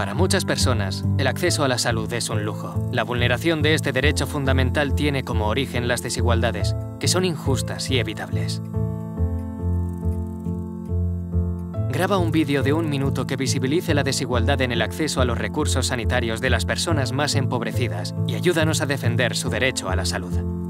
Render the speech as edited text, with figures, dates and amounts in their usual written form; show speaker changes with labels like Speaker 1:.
Speaker 1: Para muchas personas, el acceso a la salud es un lujo. La vulneración de este derecho fundamental tiene como origen las desigualdades, que son injustas y evitables. Graba un vídeo de 1 minuto que visibilice la desigualdad en el acceso a los recursos sanitarios de las personas más empobrecidas y ayúdanos a defender su derecho a la salud.